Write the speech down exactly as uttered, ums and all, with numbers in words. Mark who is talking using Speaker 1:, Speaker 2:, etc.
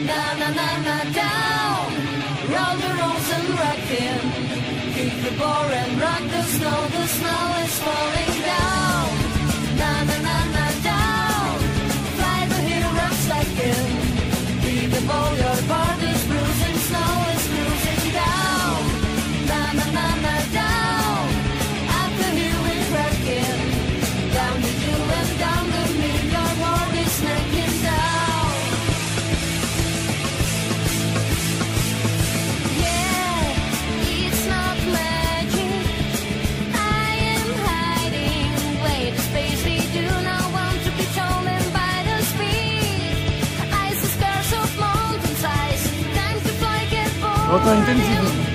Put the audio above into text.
Speaker 1: Na na na na down, roll the rolls and rock him. Kick the ball and rock the snow, the snow is falling down. Na na na na down, fly the heroes like him. Kick the ball, your part is bruising, snow is bruising down. Na na na na down, up the hill is rocking. Down the hill and down the mill, your world is snaking down. Yeah, it's not magic. I am hiding. Wait a space, we do not want to be stolen by the speed. Ice the scars of mountain size. Time to fly, get bold.
Speaker 2: Oto intenzywnie.